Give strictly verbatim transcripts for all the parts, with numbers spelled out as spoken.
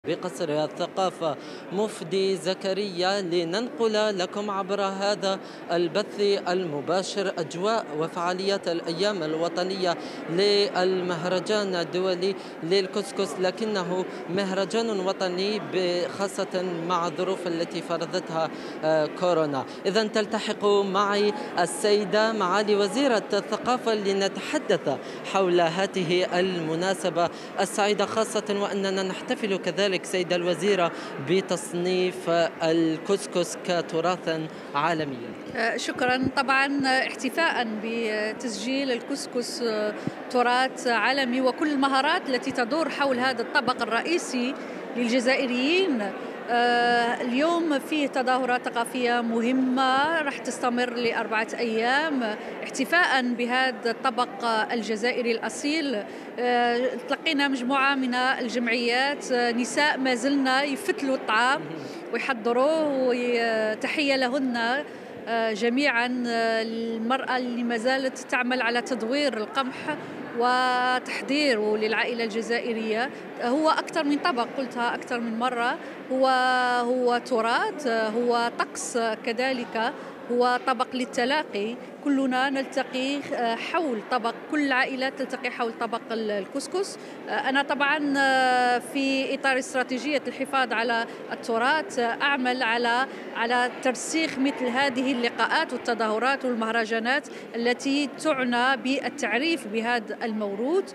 بقصر الثقافة مفدي زكريا لننقل لكم عبر هذا البث المباشر أجواء وفعاليات الأيام الوطنية للمهرجان الدولي للكسكس، لكنه مهرجان وطني خاصة مع الظروف التي فرضتها كورونا. إذا تلتحق معي السيدة معالي وزيرة الثقافة لنتحدث حول هذه المناسبة السعيدة، خاصة وأننا نحتفل كذلك سيدة الوزيرة بتصنيف الكسكس كتراثا عالميا. شكرا. طبعا احتفاء بتسجيل الكسكس تراث عالمي وكل المهارات التي تدور حول هذا الطبق الرئيسي للجزائريين. اليوم فيه تظاهرات ثقافية مهمة راح تستمر لأربعة أيام احتفاء بهذا الطبق الجزائري الأصيل. تلقينا مجموعة من الجمعيات نساء ما زلنا يفتلوا الطعام ويحضروه، وتحية لهن جميعا. المرأة اللي ما زالت تعمل على تدوير القمح وتحضيره للعائلة الجزائرية. هو أكثر من طبق، قلتها أكثر من مرة، هو هو تراث، هو طقس، كذلك هو طبق للتلاقي. كلنا نلتقي حول طبق، كل العائلة تلتقي حول طبق الكسكس. أنا طبعا في إطار استراتيجية الحفاظ على التراث أعمل على على ترسيخ مثل هذه اللقاءات والتظاهرات والمهرجانات التي تعنى بالتعريف بهذا الموروث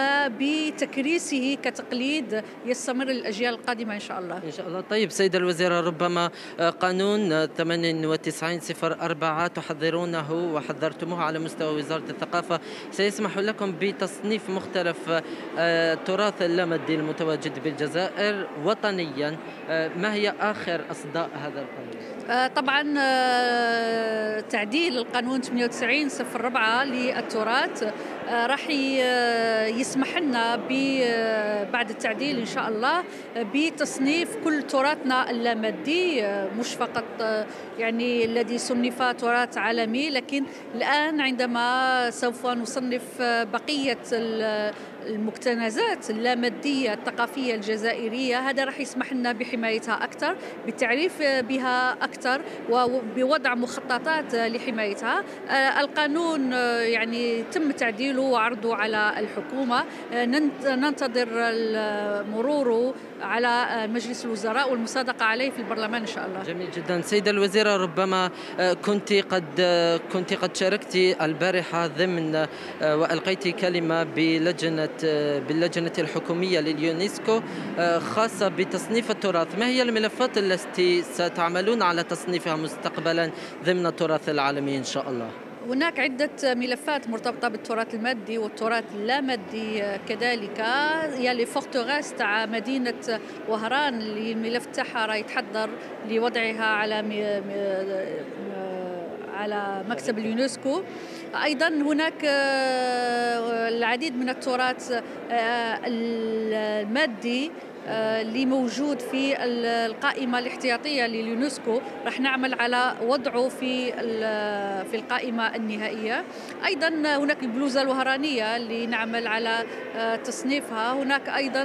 وبتكريسه كتقليد يستمر للأجيال القادمة إن شاء الله. إن شاء الله. طيب سيدة الوزيرة، ربما قانون ثمانية وتسعين صفر أربعة تحضرونه وحذرتموه على مستوى وزارة الثقافة سيسمح لكم بتصنيف مختلف التراث اللامادي المتواجد بالجزائر وطنيا. ما هي آخر أصداء هذا القانون؟ طبعا تعديل القانون ثمانية وتسعين صفر أربعة للتراث راح يسمح لنا بعد التعديل إن شاء الله بتصنيف كل تراثنا اللامادي، مش فقط يعني الذي صنف تراث عالمي، لكن الآن عندما سوف نصنف بقية المكتنزات اللامادية الثقافية الجزائرية، هذا راح يسمح لنا بحمايتها أكثر، بالتعريف بها أكثر، وبوضع مخططات لحمايتها. القانون يعني تم تعديله وعرضه على الحكومة، ننتظر مروره على مجلس الوزراء والمصادقة عليه في البرلمان إن شاء الله. جميل جدا. سيدة الوزيرة، ربما كنت قد كنت قد شاركت البارحة ضمن وألقيت كلمة بلجنة باللجنة الحكومية لليونسكو خاصة بتصنيف التراث. ما هي الملفات التي ستعملون على تصنيفها مستقبلا ضمن التراث العالمي إن شاء الله؟ هناك عدة ملفات مرتبطة بالتراث المادي والتراث اللامادي كذلك. يلي فورتوغاس تاع مدينة وهران اللي الملف تاعها راه يتحضر لوضعها على على مكتب اليونسكو. أيضا هناك العديد من التراث المادي اللي موجود في القائمة الاحتياطية لليونسكو، راح نعمل على وضعه في في القائمة النهائية. أيضا هناك البلوزة الوهرانية اللي نعمل على تصنيفها. هناك أيضا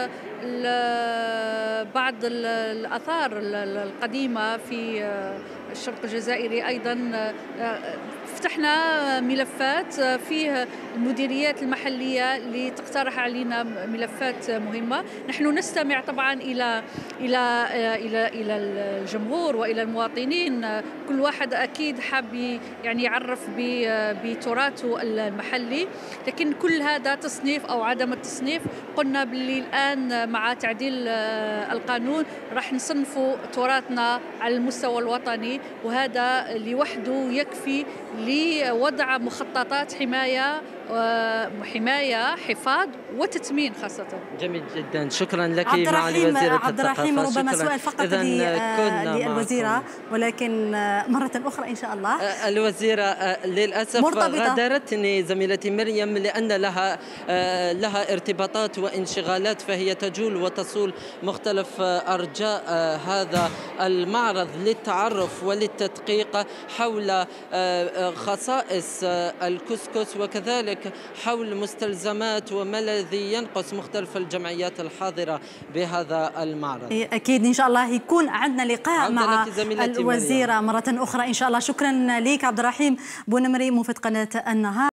بعض الآثار القديمة في الشرق الجزائري. أيضا فتحنا ملفات فيه المديريات المحلية اللي تقترح علينا ملفات مهمة. نحن نستمع طبعا إلى إلى إلى إلى الجمهور وإلى المواطنين، كل واحد أكيد حاب يعني يعرف بتراثه المحلي، لكن كل هذا تصنيف أو عدم التصنيف قلنا باللي الآن مع تعديل القانون راح نصنفوا تراثنا على المستوى الوطني، وهذا لوحده يكفي لوضع مخططات حماية حماية حفاظ وتثمين خاصة. جميل جدا. شكرا لك معالي وزيرة الثقافة. عبد الرحيم، ربما سؤال فقط للوزيرة، ولكن مرة أخرى إن شاء الله. الوزيرة للأسف مرتبطة. غادرتني زميلتي مريم لأن لها لها ارتباطات وانشغالات، فهي تجول وتصول مختلف أرجاء هذا المعرض للتعرف وللتدقيق حول خصائص الكسكس وكذلك ذلك حول مستلزمات وما الذي ينقص مختلف الجمعيات الحاضرة بهذا المعرض. أكيد إن شاء الله يكون عندنا لقاء مع الوزيرة مرة أخرى إن شاء الله. شكرا لك عبد الرحيم بونمري موفد قناة النهار.